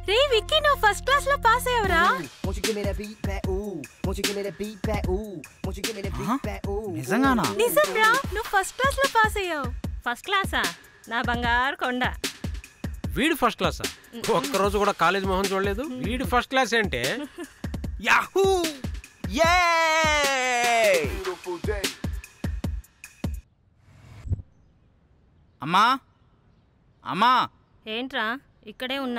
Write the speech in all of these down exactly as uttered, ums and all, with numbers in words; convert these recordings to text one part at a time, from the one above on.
రే విక్కీ నువ్వు first class లో pass అయ్యావురా. నిజంగానా? నిజం రా, నువ్వు ఫస్ట్ క్లాస్ లో పాస్ అయ్యావు. ఫస్ట్ క్లాసా? నా బంగారు కొండ. వీడు ఫస్ట్ క్లాసా? ఒక్కరోజు కూడా కాలేజ్ మొహం చూడలేదు. వీడు ఫస్ట్ క్లాస్ అంటే యాహూ! యే! అమ్మా అమ్మా ఏంట్రా ఇక్కడే ఉన్నా.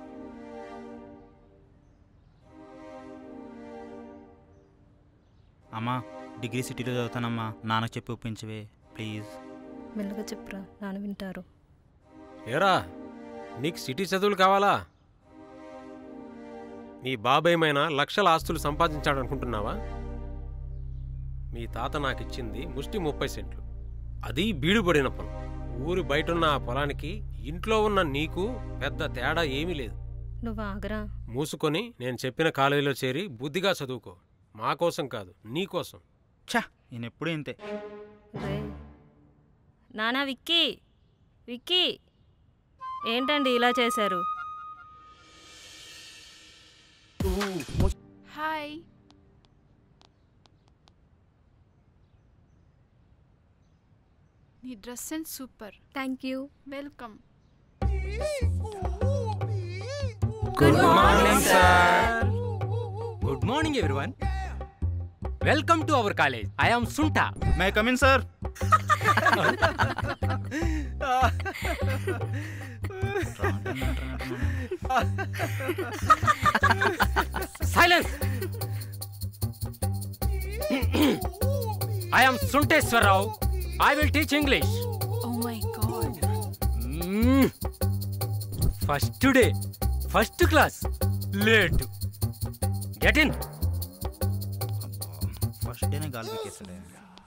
అమ్మా డిగ్రీ సిటీలో చదువుతానమ్మా, నాన్నకు చెప్పి ఒప్పించవే ప్లీజ్. మెల్లగా చెప్పురా, నాన్న వింటారు. ఏరా నీకు సిటీ చదువులు కావాలా? నీ బాబేమైనా లక్షల ఆస్తులు సంపాదించాడనుకుంటున్నావా? మీ తాత నాకిచ్చింది ముష్టి ముప్పై సెంట్లు, అది బీడుబడిన పొలం. ఊరు బయటున్న ఆ పొలానికి ఇంట్లో ఉన్న నీకు పెద్ద తేడా ఏమీ లేదు. నువ్వు ఆగరా. మూసుకొని నేను చెప్పిన కాలేజీలో చేరి బుద్ధిగా చదువుకో. మా కోసం కాదు, నీ కోసం. ఛా నేను ఎప్పుడూ ఇంతే. నానా విక్కీ, విక్కీ ఏంటండి ఇలా చేశారు? హాయ్. నీ dress sense super. Thank you. Welcome. Good morning sir. Good morning everyone. Welcome to our college. I am Sunta. May come in sir. Silence. I am Sunteswar Rao. I will teach English. Oh my god. Mm. First day, first class, late. Get in. First డేనే గాలి పీకేస్తాడే.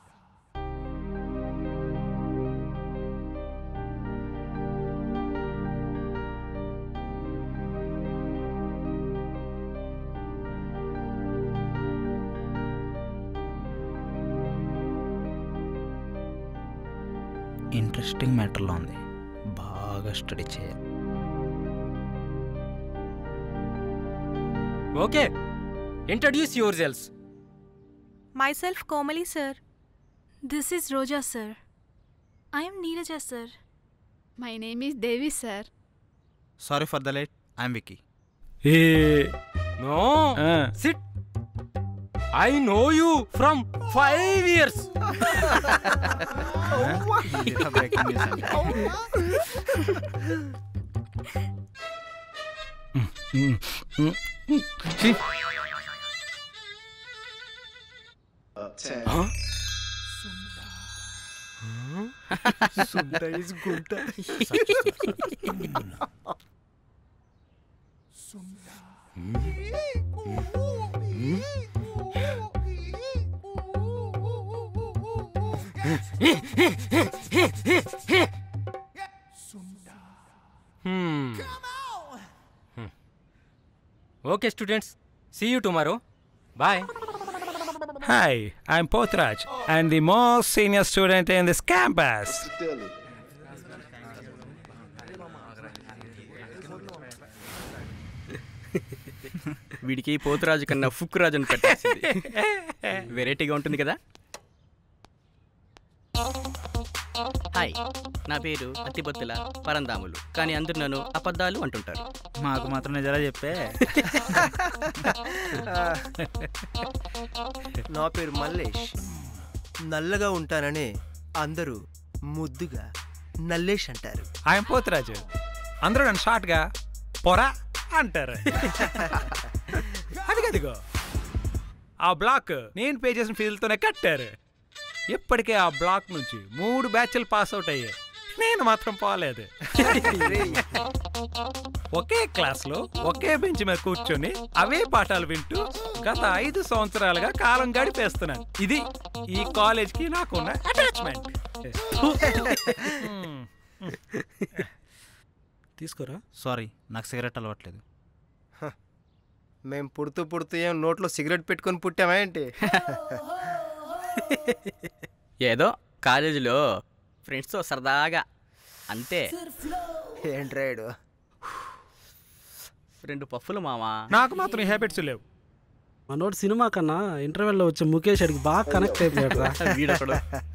Interesting మ్యాటర్లో ఉంది, బాగా study చేయాలి. Okay. Introduce yourselves. Myself Komali sir. This is Roja sir. I am Neeraja sir. My name is Devi sir. Sorry for the late. I'm Vicky. Hey. No. Uh. Sit. I know you from five years. Breaking news అండి. Huh? Sunda is Gunta. Hmm. Okay, students. See you tomorrow. Bye. Hi, I'm Pothraj. I'm the most senior student in this campus. వీడికి పోతురాజు కన్నా ఫుక్ రాజు అని పెట్టేసింది. వెరైటీగా ఉంటుంది కదా. Hi, నా పేరు అతిపత్తుల పరందాములు, కానీ అందరూ నన్ను అబద్ధాలు అంటుంటారు. మాకు మాత్రం నిజాలా చెప్పే. నా పేరు మల్లేష్. నల్లగా ఉంటానని అందరూ ముద్దుగా నల్లేష్ అంటారు. I'm Pothraj. అందరూ నన్ను షార్ట్గా పొరా అంటారు. అదిగదిగో ఆ బ్లాక్ నేను పే చేసిన ఫీజులతోనే కట్టారు. ఇప్పటికే ఆ బ్లాక్ నుంచి మూడు బ్యాచ్లు పాస్ అవుట్ అయ్యాయి, నేను మాత్రం పోలేదు. ఒకే క్లాస్లో ఒకే బెంచ్ మీద కూర్చొని అవే పాఠాలు వింటూ గత ఐదు సంవత్సరాలుగా కాలం గడిపేస్తున్నాను. ఇది ఈ కాలేజ్కి నాకున్న అటాచ్మెంట్. తీసుకోరా. సారీ, నాకు సిగరెట్ అలవాట్లేదు. మేము పుడుతూ పుడుతూ ఏం నోట్లో సిగరెట్ పెట్టుకొని పుట్టామా ఏంటి? ఏదో కాలేజీలో ఫ్రెండ్స్తో సరదాగా అంతే. ఏంట్రాడు రెండు పఫ్ఫులు మావా. నాకు మాత్రం ఈ హ్యాబిట్స్ లేవు. మనోడు సినిమా కన్నా ఇంటర్వెల్లో వచ్చే ముఖేష్ అడిగి బాగా కనెక్ట్ అయిపోయాడు రా. వీడొకడు.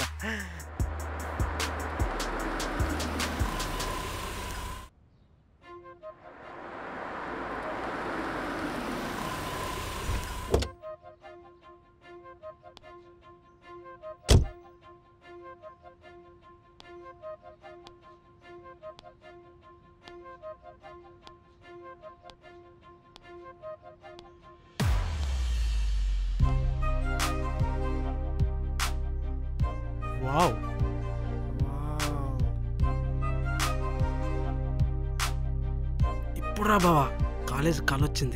వావ్, ఇప్పుడు రా బావా కాలేజ్ కలొచ్చింది.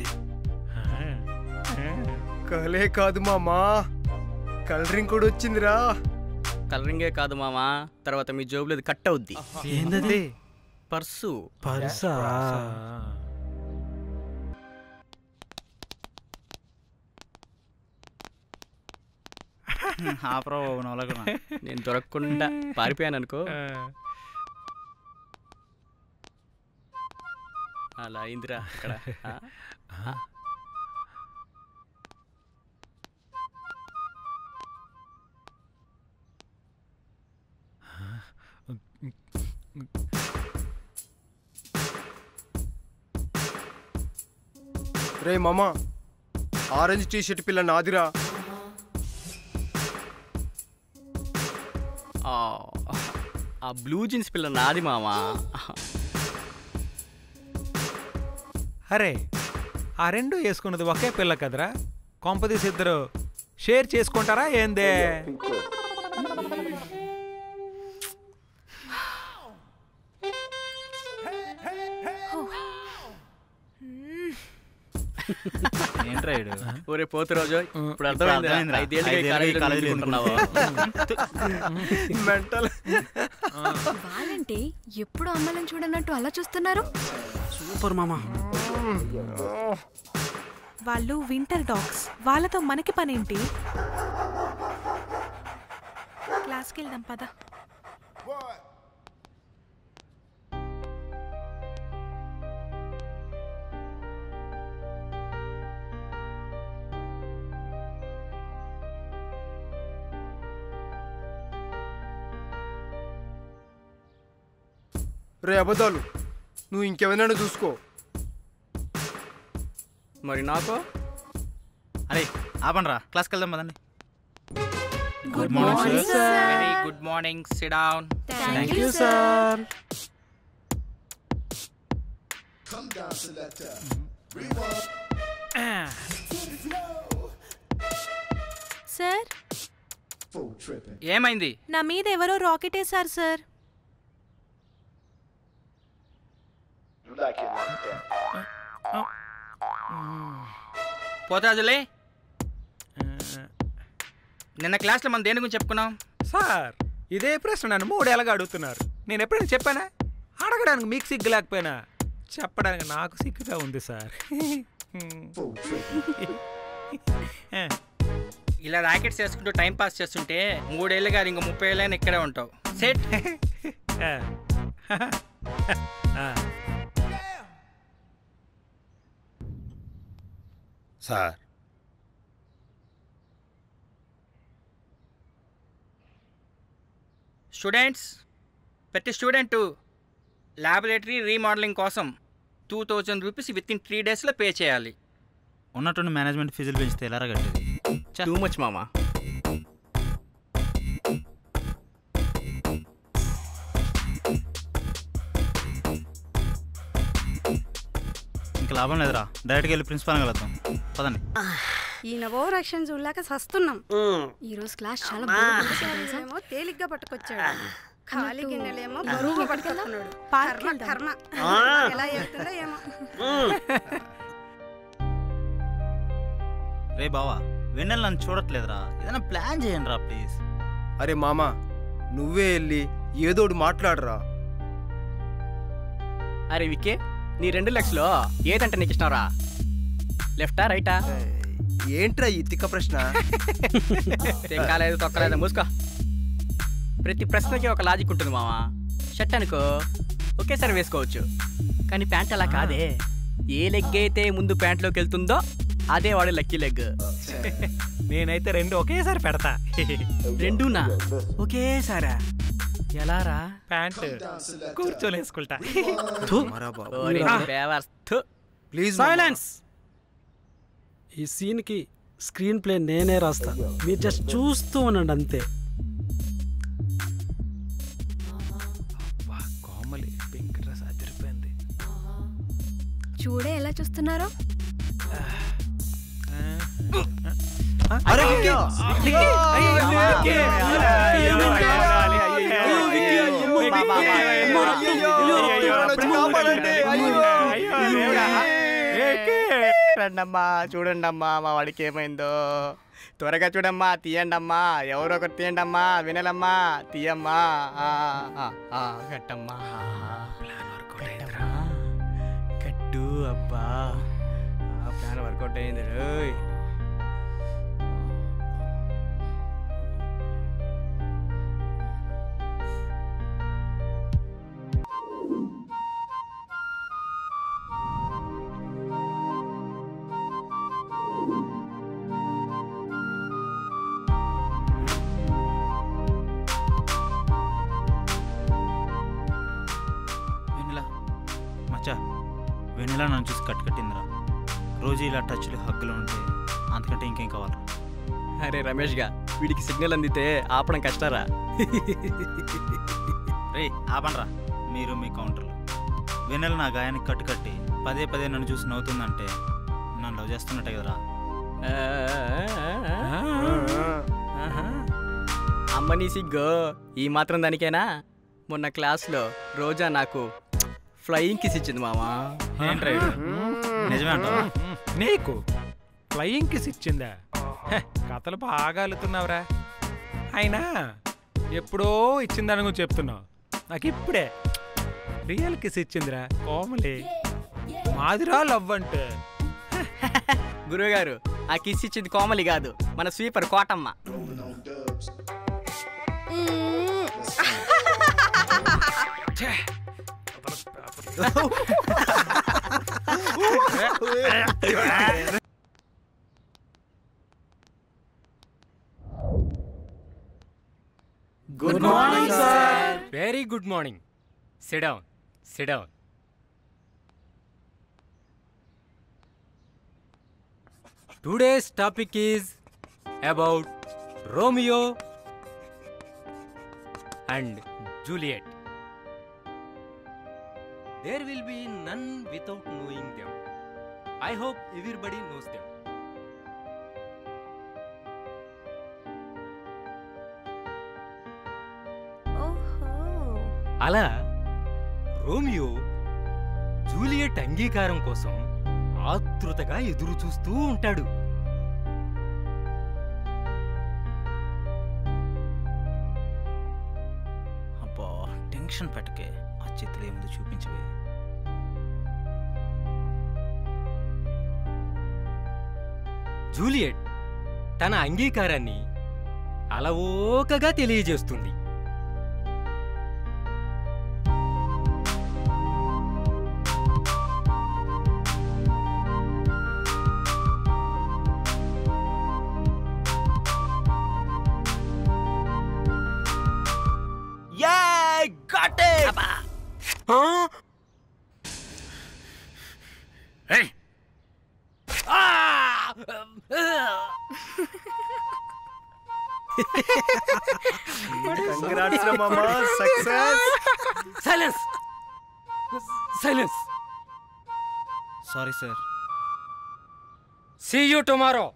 కలే కాదు మామా, కలరింగ్ కూడా వచ్చిందిరా. కలరింగే కాదు మామా, తర్వాత మీ జోబులో కట్ అవుద్ది. ఏందది? పర్సు. పర్సా? నేను దొరకకుండా పారిపోయాను అనుకో. అలా అయిందిరా అక్కడ. రే మామా, ఆరెంజ్ టీ షర్ట్ పిల్ల నాదిరా. ఆ బ్లూ జీన్స్ పిల్ల నాది మామా. అరే ఆ రెండు వేసుకున్నది ఒకే పిల్ల కదరా, కొంపదీసి ఇద్దరు షేర్ చేసుకుంటారా ఏందే? ఒరే పోతు రోజు ఇప్పుడు అర్థమైంది. వాళ్ళంటే ఎప్పుడు అమ్మలను చూడనట్టు అలా చూస్తున్నారు. సూపర్ మామా. వాళ్ళు వింటర్ డాగ్స్, వాళ్ళతో మనకి పనేంటి? క్లాస్కి వెళ్దాం పద. రే అబద్ధాలు, నువ్వు ఇంకెవరైనా చూసుకో. మరి నాకు అరే ఆపండి రా, క్లాస్కి వెళ్దాం పదండి. Good morning sir. Very good morning, sit down. Thank you sir. Sir ఏమైంది? నా మీద ఎవరో రాకెట్ వేశారు సార్. పోతాజులే, నిన్న క్లాస్లో మనం దేని గురించి చెప్పుకున్నాం? సార్ ఇదే ప్రశ్న నన్ను మూడేళ్ళగా అడుగుతున్నారు. నేను ఎప్పుడైనా చెప్పానా? అడగడానికి మీకు సిగ్గు లేకపోయినా చెప్పడానికి నాకు సిగ్గుగా ఉంది సార్. ఇలా ర్యాకెట్స్ వేసుకుంటూ టైం పాస్ చేస్తుంటే మూడేళ్ళు కాదు ఇంకో ముప్పై ఏళ్ళైనా ఇక్కడే ఉంటావు. సెట్. సార్ స్టూడెంట్స్, ప్రతి స్టూడెంటు ల్యాబొరేటరీ రీమోడలింగ్ కోసం two thousand rupees with in three డేస్లో పే చేయాలి. ఉన్నట్టుండి మేనేజ్మెంట్ ఫీజులు పెంచితే ఎలా కట్టేది? టూ మచ్ మామా. ఇంకా లాభం లేదురా, డైరెక్ట్గా వెళ్ళి ప్రిన్సిపాల్ కలుద్దాం పదండి. ఈ నవో రక్షణ చూడలేక సస్తున్నాం. ఈ రోజు క్లాస్ చాలా ఏమో తేలిగ్గా పట్టుకొచ్చాడు, ఖాళీ గిన్నెలేమో బరువుగా పట్టుకొస్తున్నాడు. కర్మ కర్మ ఎలా వెళ్తుందో ఏమో. రే బావా, వెన్నెల నన్ను చూడట్లేదురా, ఏదైనా ప్లాన్ చేయండి రా ప్లీజ్. అరే మామా, నువ్వే వెళ్ళి ఏదోడు మాట్లాడరా. అరే వికే, నీ రెండు లక్షలు ఏదంటే నీకు ఇష్టంరా? లెఫ్టా రైటా? ఏంట్రా ఈ తిక్క ప్రశ్న? తెంకాలేదు తొక్కలేదు, మూసుకో. ప్రతి ప్రశ్నకి ఒక లాజిక్ ఉంటుంది మావా. షర్ట్ అనుకో ఒకేసారి వేసుకోవచ్చు, కానీ ప్యాంట్ అలా కాదే. ఏ లెగ్ అయితే ముందు ప్యాంట్లోకి వెళ్తుందో అదే వాడు లక్కీ లెగ్. నేనైతే రెండు ఒకేసారి పెడతా. రెండునా ఒకేసారా? ఎలారా? ప్యాంట్ కూర్చొని వేసుకుంటా. Please silence. ఈ సీన్కి స్క్రీన్ ప్లే నేనే రాస్తా, మీరు జస్ట్ చూస్తూ ఉండండి అంతే. కోమలి పింక్ డ్రెస్ అదిరిపోయింది. చూడే ఎలా చూస్తున్నారో. రండమ్మా చూడండమ్మా మా వాడికి ఏమైందో. త్వరగా చూడమ్మా, తీయండమ్మా, ఎవరో ఒకటి తీయండమ్మా. వినలమ్మా, తీయమ్మా. కట్టమ్మా, కట్టు. అబ్బా ప్లాన్ వర్కౌట్ అయింది. వెన్నెలా నన్ను చూసి కట్టు కట్టిందిరా. రోజు ఇలా టచ్లు హక్కులు ఉంటే అంతకంటే ఇంకేం కావాలి? అరే రమేష్గా, వీడికి సిగ్నల్ అందితే ఆపడం కష్టారా? రే ఆపనరా మీరు మీ కౌంటర్లు. వెన్నెల నా గాయానికి కట్టు కట్టి పదే పదే నన్ను చూసి నవ్వుతుందంటే నన్ను లవ్ చేస్తున్నట్టే కదరా. అమ్మని సిగ్గు ఈ మాత్రం దానికేనా? మొన్న క్లాస్లో రోజా నాకు ఫ్లయింగ్ కిస్ ఇచ్చింది మామా. నిజమే అంటావా? నీకు ఫ్లయింగ్ కిస్ ఇచ్చిందా? కథలు బాగా అల్లుతున్నావురా. అయినా ఎప్పుడో ఇచ్చిందని నువ్వు చెప్తున్నావు, నాకు ఇప్పుడే రియల్ కిస్ ఇచ్చిందిరా కోమలి. మాదిరా లవ్ అంటే. గురువుగారు, ఆ కిస్ ఇచ్చింది కోమలి కాదు, మన sweeper Kotamma. Good morning, sir. Very good morning. Sit down. Sit down. Today's topic is about Romeo and Juliet. There will be none without knowing them. I hope everybody knows them. అలా Romeo Juliet అంగీకారం కోసం ఆతృతగా ఎదురు చూస్తూ ఉంటాడు. అబ్బా tension పెట్టకే, ఆ చేతులు ఏముందో చూపించవే. జూలియట్ తన అంగీకారాన్ని అలవోకగా తెలియజేస్తుంది. Yeah, got it! Huh? Hey! Ah! Congrats, Mama. Success. Silence. Silence. Sorry, sir. See you tomorrow.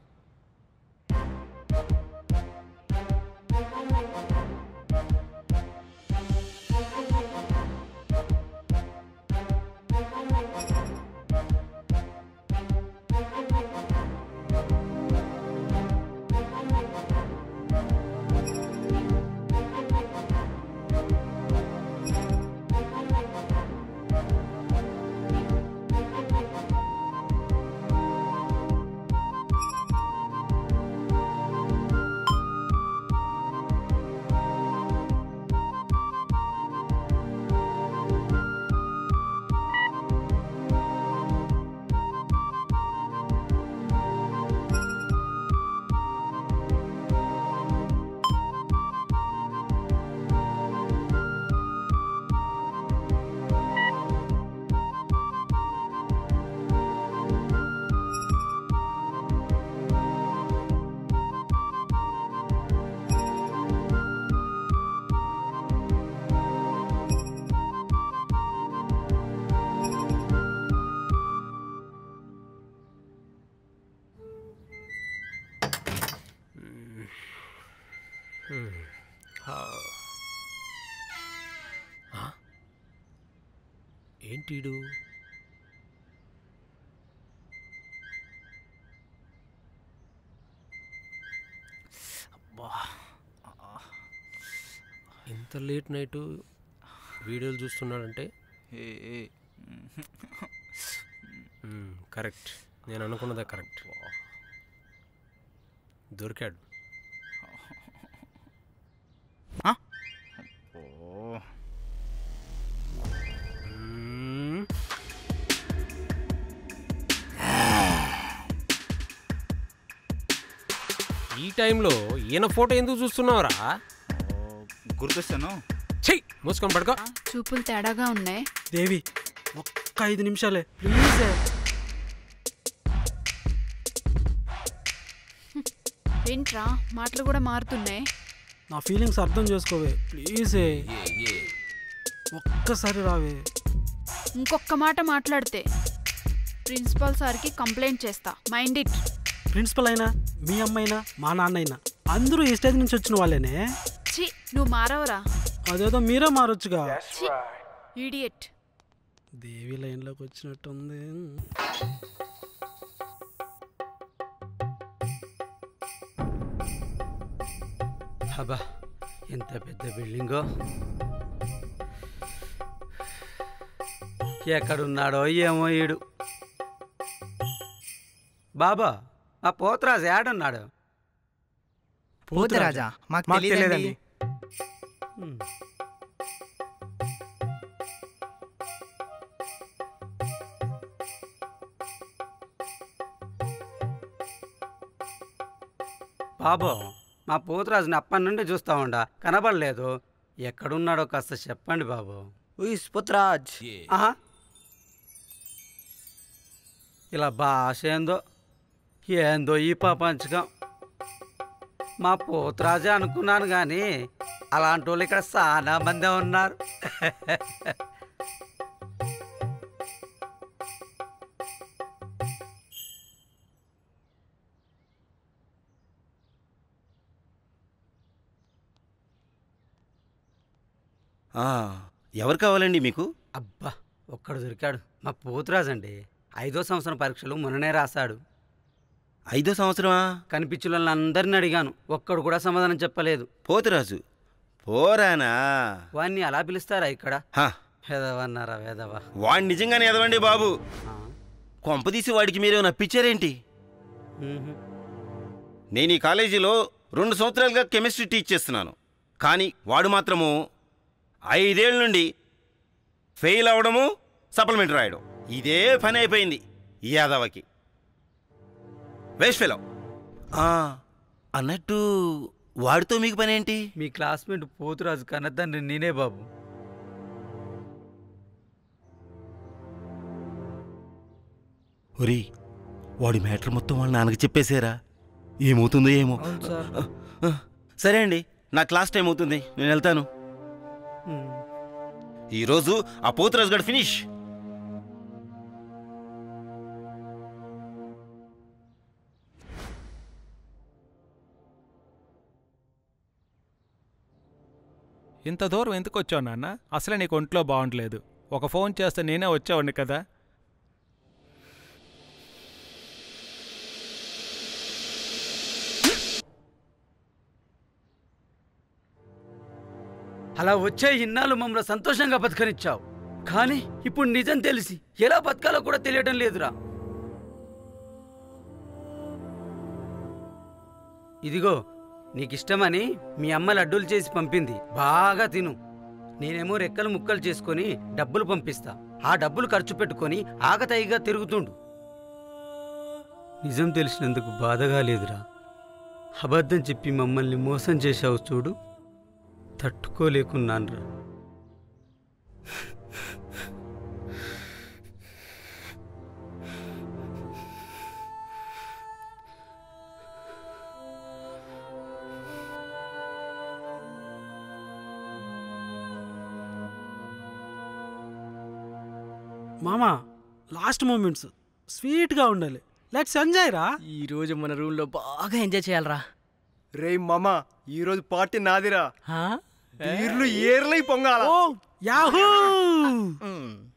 ఏంటిడు? ఇంత లేట్ నైట్ వీడియోలు చూస్తున్నాడంటే కరెక్ట్, నేను అనుకున్నదే కరెక్ట్. దొరికాడు. ఈ టైంలో ఈయన ఫోటో ఎందుకు చూస్తున్నావురా? గుర్తొస్తాను. చెయ్యి మూసుకొని పడుకో. చూపులు తేడాగా ఉన్నాయి. దేవి ఒక్క ఐదు నిమిషాలే ప్లీజ్. ఏంట్రా మాటలు కూడా మారుతున్నాయి. నా ఫీలింగ్స్ అర్థం చేసుకోవే ప్లీజే. ఒక్కసారి రావే. ఇంకొక మాట మాట్లాడితే ప్రిన్సిపల్ సార్కి కంప్లైంట్ చేస్తా. Mind it. ప్రిన్సిపల్ అయినా మీ అమ్మైనా మా నాన్న అయినా అందరూ ఈ స్టేజ్ నుంచి వచ్చిన వాళ్ళేనే. ఛీ నువ్వు మారవరా. అదేదో మీరే మారొచ్చుగా. ఈడియట్. దేవి లైన్లోకి వచ్చినట్టుంది. అబ్బా ఎంత పెద్ద బిల్డింగో. ఎక్కడున్నాడో ఏమో ఈడు. బాబా ఆ పోతరాజు ఏడున్నాడు? పోతరాజా? మాకు తెలియదండి. బాబు మా పోతరాజుని అప్పటి నుండి చూస్తా ఉండా, కనబడలేదు. ఎక్కడున్నాడో కాస్త చెప్పండి బాబు. పోతరాజ్ ఇలా భాష ఏందో ఏందో ఈ ప్రపంచకం. మా పోతరాజే అనుకున్నాను కానీ అలాంటి వాళ్ళు ఇక్కడ చాలా మందే ఉన్నారు. ఎవరు కావాలండి మీకు? అబ్బా ఒక్కడు దొరికాడు. మా పోతురాజు అండి. ఐదో సంవత్సరం పరీక్షలు మొన్ననే రాశాడు. ఐదో సంవత్సరమా? కనిపించిన వాళ్ళందరిని అడిగాను, ఒక్కడు కూడా సమాధానం చెప్పలేదు. పోతురాజు పోరానా? వాడిని అలా పిలుస్తారా ఇక్కడ? వేదవన్నారా వేదవా? వాడు నిజంగానే ఎదవండి బాబు. కొంపదీసి వాడికి మీరు నప్పించారేంటి? నేను ఈ కాలేజీలో రెండు సంవత్సరాలుగా కెమిస్ట్రీ టీచ్ చేస్తున్నాను, కానీ వాడు మాత్రము ఐదేళ్ళ నుండి ఫెయిల్ అవడము, సప్లిమెంట్ రాయడం, ఇదే పని అయిపోయింది ఈ యాదవకి. Waste fellow. అన్నట్టు వాడితో మీకు పని ఏంటి? మీ క్లాస్మేట్ పోతురాజు కన్నతండ్రి నేనే బాబు. ఒరి వాడి మ్యాటర్ మొత్తం వాళ్ళ నాన్నకి చెప్పేశారా? ఏమవుతుందో ఏమో. సరే అండి, నా క్లాస్ టైం అవుతుంది, నేను వెళ్తాను. ఈరోజు ఆ పోతురాజు గడు ఫినిష్. ఇంత దూరం ఎందుకు వచ్చావు నాన్న? అసలే నీకు ఒంట్లో బాగుండలేదు. ఒక ఫోన్ చేస్తే నేనే వచ్చావండి కదా. అలా వచ్చే ఇన్నాళ్ళు మమ్మల్ని సంతోషంగా బతకనిచ్చావు, కానీ ఇప్పుడు నిజం తెలిసి ఎలా బతకాలో కూడా తెలియడం లేదురా. ఇదిగో నీకిష్టమని మీ అమ్మ లడ్డూలు చేసి పంపింది, బాగా తిను. నేనేమో రెక్కలు ముక్కలు చేసుకొని డబ్బులు పంపిస్తా, ఆ డబ్బులు ఖర్చు పెట్టుకొని ఆగతాయిగా తిరుగుతుండు. నిజం తెలిసినందుకు బాధగా లేదురా. అబద్ధం చెప్పి మమ్మల్ని మోసం చేశావు చూడు, తట్టుకోలేకున్నాన్రా. మామా లాస్ట్ మూమెంట్స్ స్వీట్గా ఉండాలి. లెట్స్ ఎంజాయ్ రా. ఈరోజు మన రూమ్లో బాగా ఎంజాయ్ చేయాలరా. రే మామా ఈరోజు పార్టీ నాదిరా. బీర్లు ఏర్లై పొంగాల. యాహూ